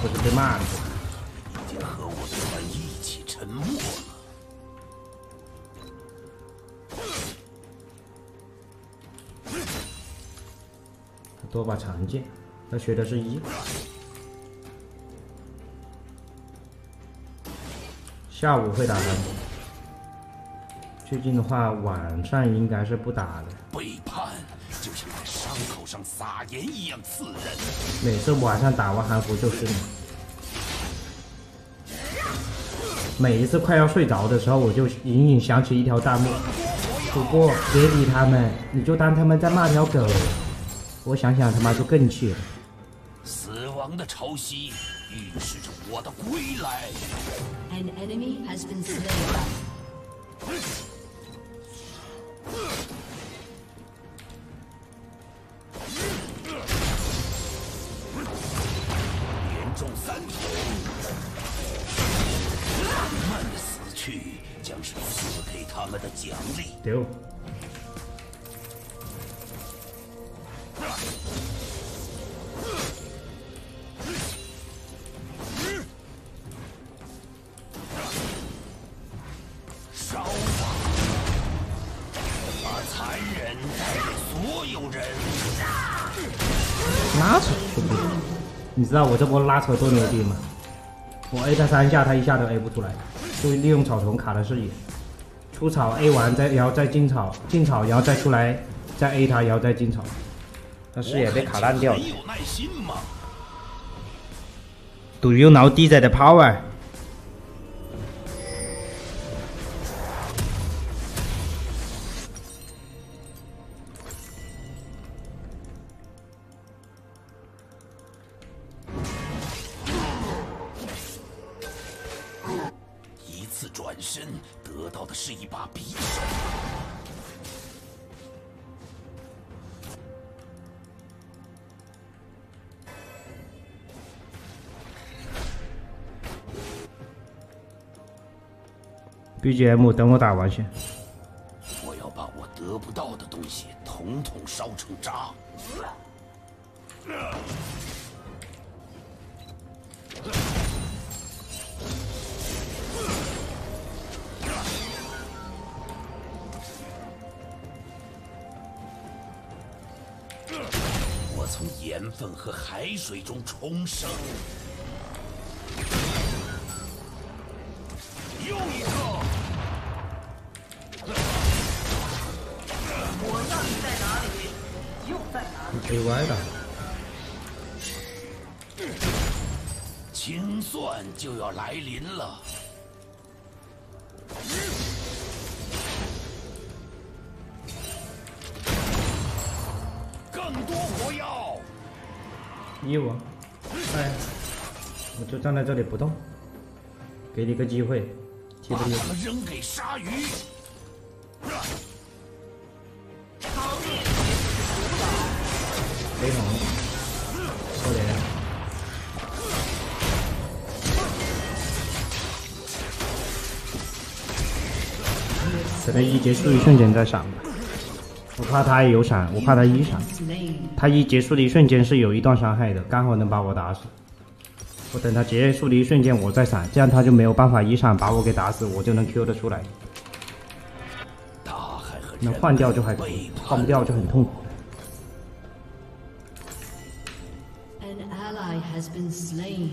不是被骂的。 已经和我的船一起沉没了。 多把长剑，他学的是1。下午会打韩服，最近的话晚上应该是不打的。 背叛就像在伤口上撒盐一样刺人。 每次晚上打完韩服就是你。每一次快要睡着的时候，我就隐隐想起一条弹幕：不过别理他们，你就当他们在骂条狗。我想想他妈就更气了。 死亡的潮汐预示着我的归来。 An enemy has been slain. 连中3头，慢慢的死去将是赐给他们的奖励。 丢。 烧吧，把残忍带给所有人。 拉扯，兄弟，你知道我这波拉扯多牛逼吗？我 A 他3下，他1下都 A 不出来，就利用草丛卡的视野，出草 A 完然后再进草，进草然后再出来，再 A 他，然后再进草，他视野被卡烂掉了。 你有耐心吗？ Do you know DJ 的 power？ 一次转身得到的是一把匕首。 BGM 等我打完先。 我要把我得不到的东西统统烧成渣。我从盐分和海水中重生。 又一个！ 我让你在哪里，就在哪里。 AY 的。 清算就要来临了。更多火药！ 依我，哎，我就站在这里不动，给你个机会。 把他们扔给鲨鱼！ 雷霆，过来！等他一结束一瞬间再闪吧，我怕他有闪，我怕他一闪，他一结束的一瞬间是有一段伤害的，刚好能把我打死。 我等他结束的一瞬间，我再闪，这样他就没有办法一闪把我给打死，我就能 Q 得出来。能换掉就还可以，换不掉就很痛苦。 An ally has been slain.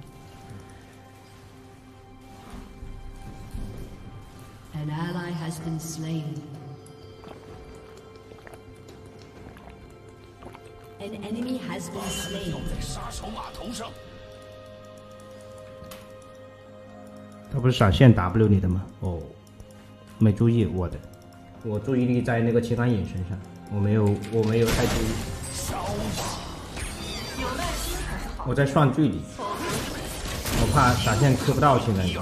An ally has been slain. An enemy has been slain. 在杀手码头上。 他不是闪现 W 你的吗？哦，没注意我的，我注意力在那个齐川影身上，我没有太注意。我在算距离，我怕闪现 Q 不到现在。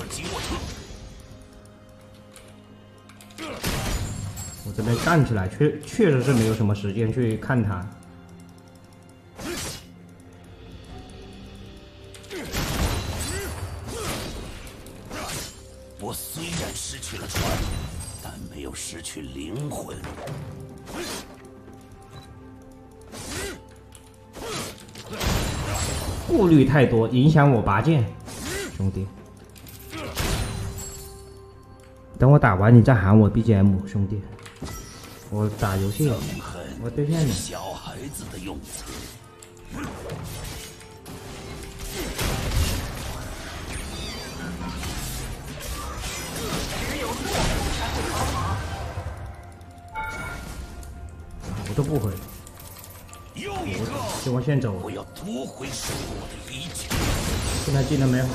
我这边干起来确实是没有什么时间去看他。 我虽然失去了船，但没有失去灵魂。 顾虑太多，影响我拔剑，兄弟。等我打完，你再喊我 BGM， 兄弟。我打游戏，我对线呢。 小孩子的用词。 我都不会。 又一个， 就往线走。 我要夺回手我的一切。 现在技能没好。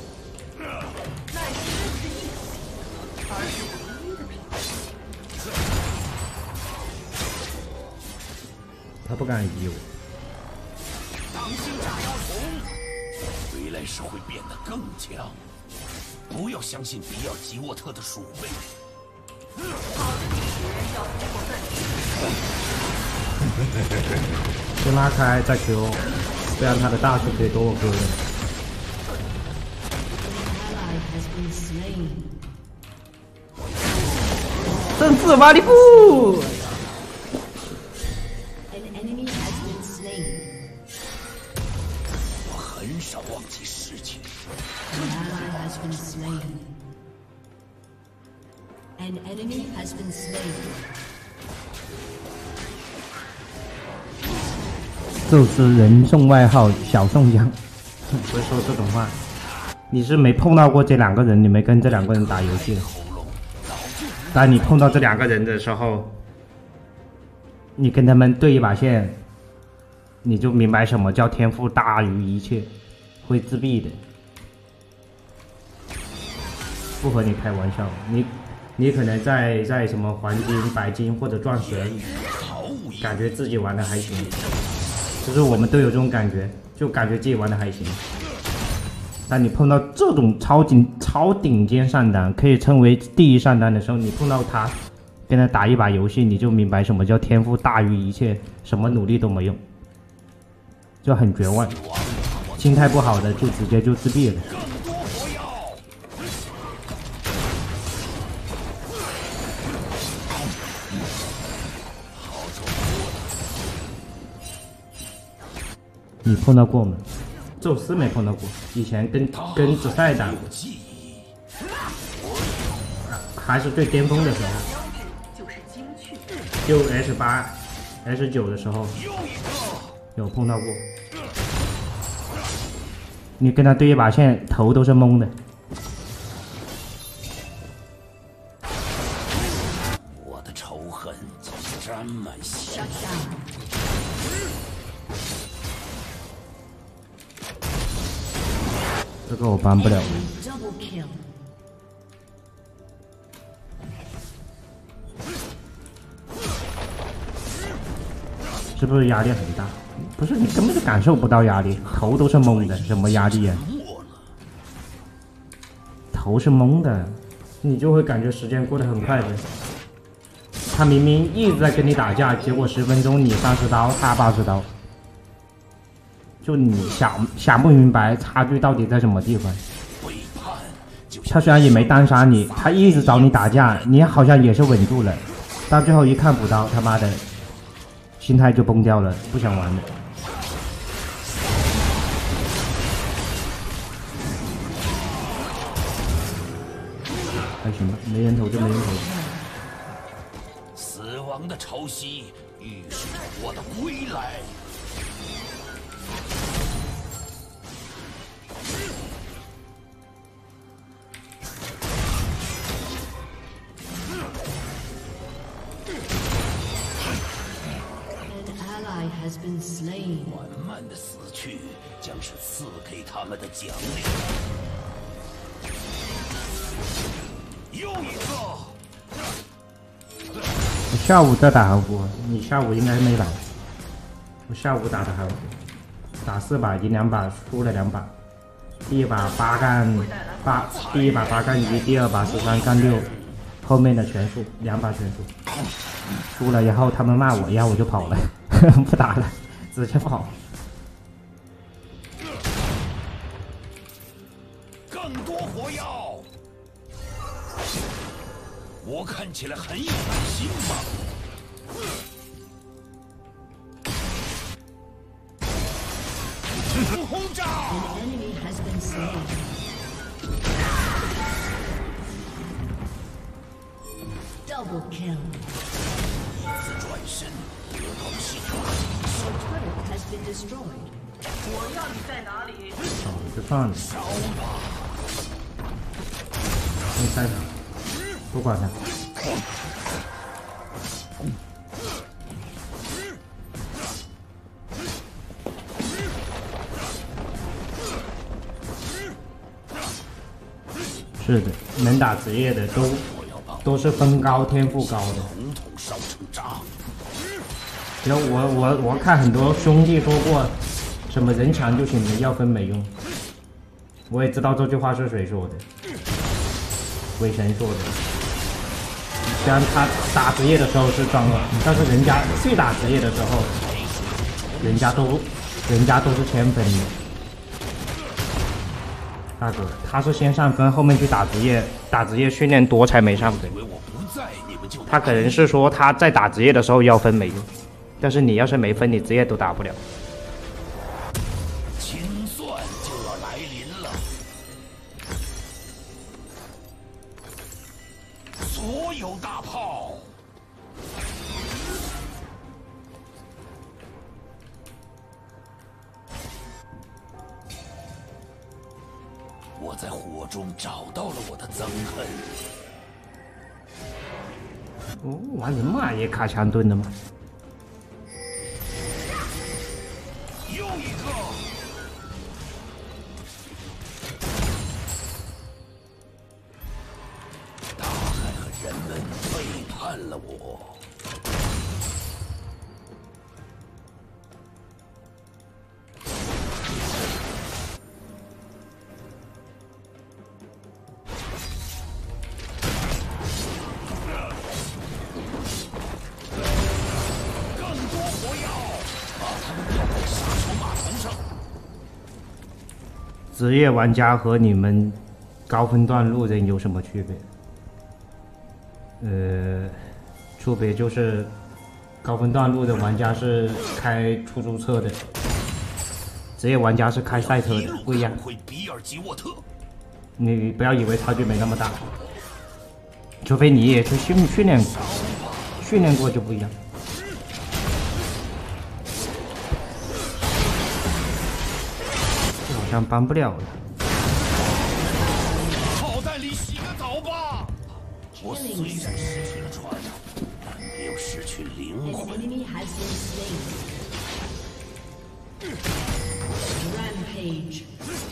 他不敢移我。 当心炸药桶！回来时会变得更强。不要相信比尔吉沃特的鼠辈。 先拉开再 Q， 这样他的大树可以躲我哥的。正四瓦里布。 我很少忘记事情。 An enemy has been slain. 就是人送外号小宋江，不会说这种话。你是没碰到过这两个人，你没跟这两个人打游戏。当你碰到这两个人的时候，你跟他们对一把线，你就明白什么叫天赋大于一切，会自闭的。不和你开玩笑，你可能在什么黄金、白金或者钻石，感觉自己玩的还行。就是我们都有这种感觉，就感觉自己玩的还行。但你碰到这种超顶尖上单，可以称为第一上单的时候，你碰到他，跟他打一把游戏，你就明白什么叫天赋大于一切，什么努力都没用，就很绝望。心态不好的就直接就自闭了。你碰到过吗？宙斯没碰到过，以前跟子赛打过，还是最巅峰的时候，就 S8、S9 的时候有碰到过。你跟他对一把线，头都是懵的。 我的仇恨就是沾满血。 这个我帮不了。是不是压力很大？不是，你根本就感受不到压力，头都是懵的，什么压力呀？头是懵的，你就会感觉时间过得很快的。他明明一直在跟你打架，结果10分钟你30刀，他80刀。就你想不明白差距到底在什么地方。他虽然也没单杀你，他一直找你打架，你好像也是稳住了，到最后一看补刀，他妈的，心态就崩掉了，不想玩了。还行吧，没人头就没人头。 死亡的潮汐预示着我的归来。缓慢的死去将是赐给他们的奖励。又一个。 我下午再打韩服，你下午应该没来。我下午打的韩服，打4把赢2把，输了2把。第一把8杠8，第一把8杠1，第二把13杠6，后面的全输，2把全输。输了以后他们骂我，然后我就跑了，不打了，直接跑。 更多火药，我看起来很有耐心吧？轰炸！ slain. Double kill. 转身得到信号。 Your turret has been destroyed. 我要你在哪里？ 哦，就算了， 烧吧！ 你开场，不管他。是的，能打职业的都是分高、天赋高的。 统统烧成渣。 然后我看很多兄弟说过，什么人强就行了，要分没用。我也知道这句话是谁说的，鬼神说的。虽然他打职业的时候是装的，但是人家去打职业的时候，人家都是先分的。大哥，他是先上分，后面去打职业训练多才没上分。 以为我不在，你们就他可能是说他在打职业的时候要分没用，但是你要是没分，你职业都打不了。 清算就要来临了。所有大炮，我在火中找到了我的憎恨。 哦，玩人马也卡墙盾的吗？ 又一个，大海和人们背叛了我。更多火药，把他们吊在杀手码头上。 职业玩家和你们高分段路人有什么区别？区别就是高分段路的玩家是开出租车的，职业玩家是开赛车的，不一样。 会比尔吉沃特。 你不要以为差距没那么大，除非你也去训练过，训练过就不一样。这好像搬不了了。 炮弹里洗个澡吧。我虽然失去了船，但没有失去灵 An 魂。 enemy has been slain. Rampage.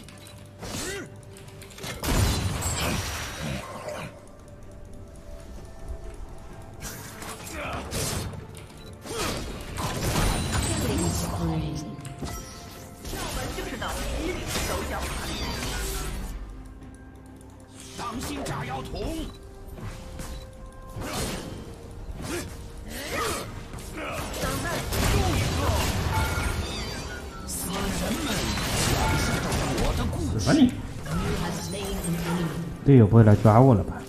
上门就是脑机里手脚麻利。 当心炸药桶！ 等待， 又一个！死人们享受着我的故事。 死吧你！ You have slain an enemy. 队友不会来抓我了吧？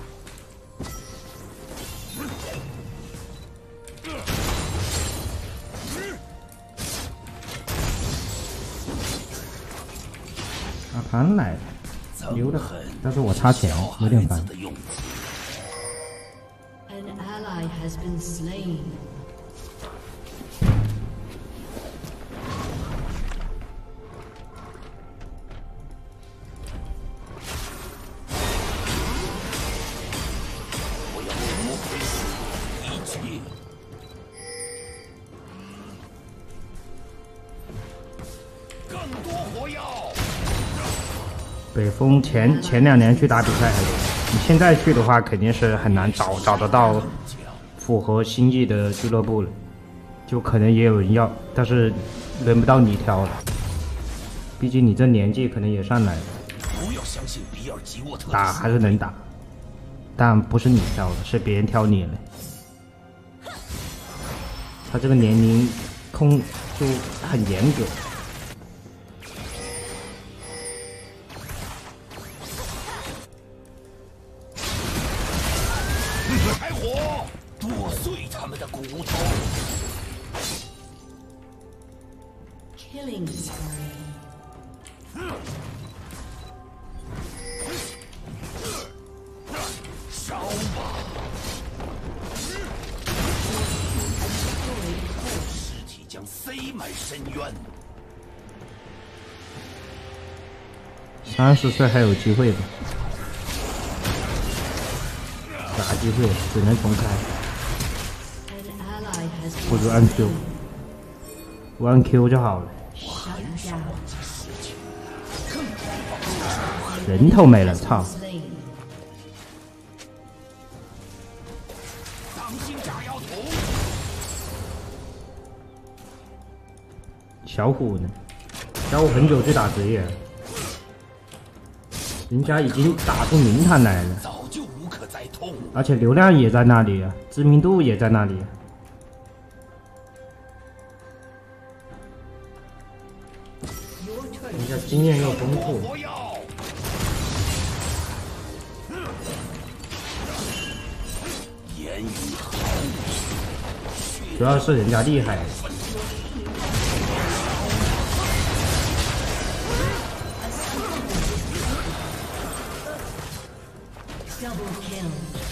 阿潘来了，溜了，但是我差钱，有点烦。 An ally has been slain. 我要夺回一切。更多火药！ 北风前2年去打比赛还行，你现在去的话肯定是很难找得到符合心意的俱乐部了，就可能也有人要，但是轮不到你挑了，毕竟你这年纪可能也上来了， 不要相信比尔吉沃特。 打还是能打，但不是你挑的，是别人挑你了。他这个年龄控就很严格。 开火，剁碎他们的骨头。 Killing spree. 深渊。 30岁还有机会的，啥机会？只能重开， An ally has 不 been 如按 Q， 我按 Q 就好了。 shut down. 人头没了，操！ Slain. 当心炸药桶！ 小虎呢？小虎很久去打职业了，人家已经打出名堂来了， 早就无可再痛。 而且流量也在那里啊，知名度也在那里啊。人家经验又丰富， 火药！言语毫无主要是人家厉害。 Double kill.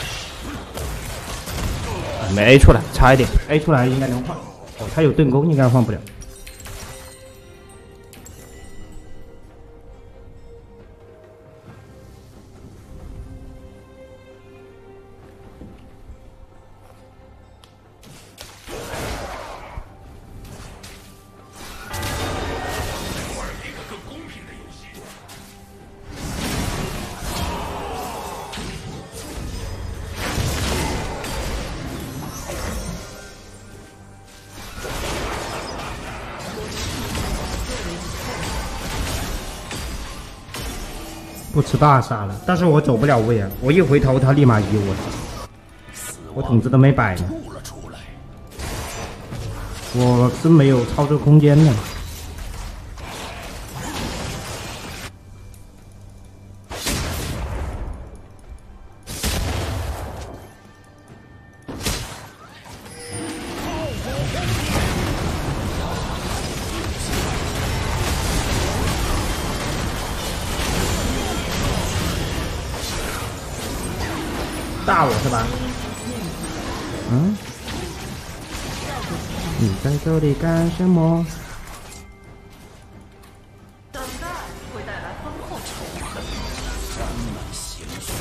没 A 出来，差一点 ，A 出来应该能换。哦，他有盾弓，应该换不了。不吃大杀了，但是我走不了位啊！我一回头，他立马移我，我筒子都没摆呢， 吐了出来。 我是没有操作空间的。大我是吧？嗯？你在这里干什么？ 等待会带来丰厚仇恨。 山满鲜血，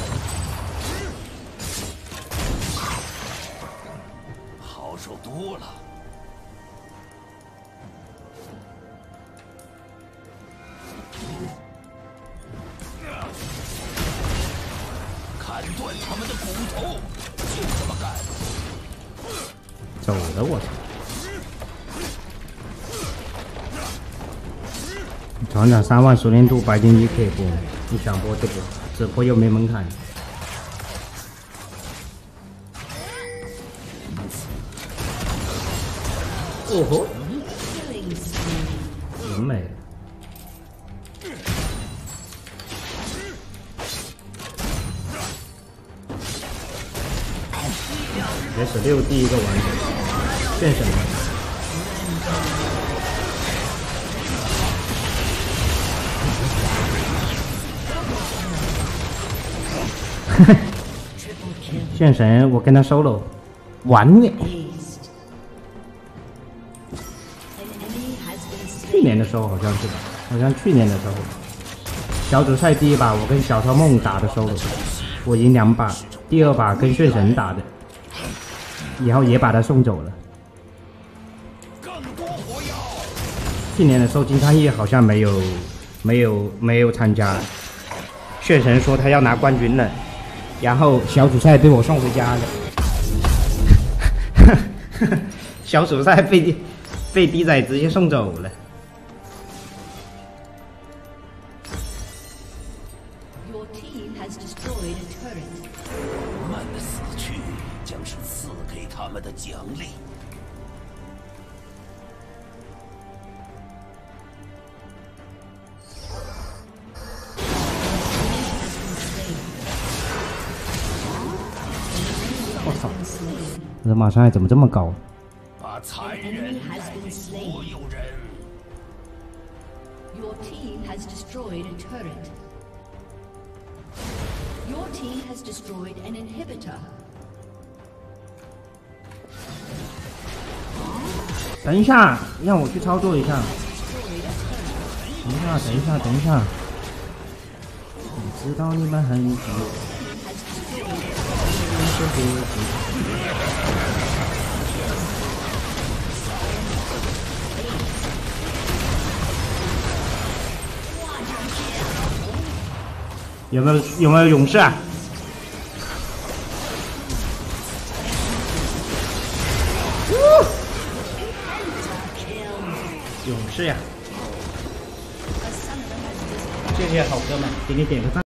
好受多了。砍断他们的骨头，就这么干。 走了，我操！船长3万熟练度，白金1可以播，你想播就播，只播又没门槛。哦吼， Killing spree. 人没了。S6第一个完成，变什么？现神，我跟他 solo， 完了。 Aced. An enemy has been 去 slain. 年的时候好像是吧？好像去年的时候，小组赛第一把我跟小超梦打的 solo， 我赢2把，第2把跟炫神打的，然后也把他送走了。 更多火药！ 去年的时候金昌烨好像没有参加，炫神说他要拿冠军了，然后小组赛被我送回家了。小组赛被逼仔直接送走了。 Your team has destroyed a turret. 慢的死去将是赐给他们的奖励。 我操！这马伤害怎么这么高？ 把残忍带给所有人。 Your team has destroyed a turret. Your team has destroyed an inhibitor. 等一下，让我去操作一下。等一下。我知道你们很急。有没有勇士啊？勇士呀！谢谢好哥们，给你点个赞。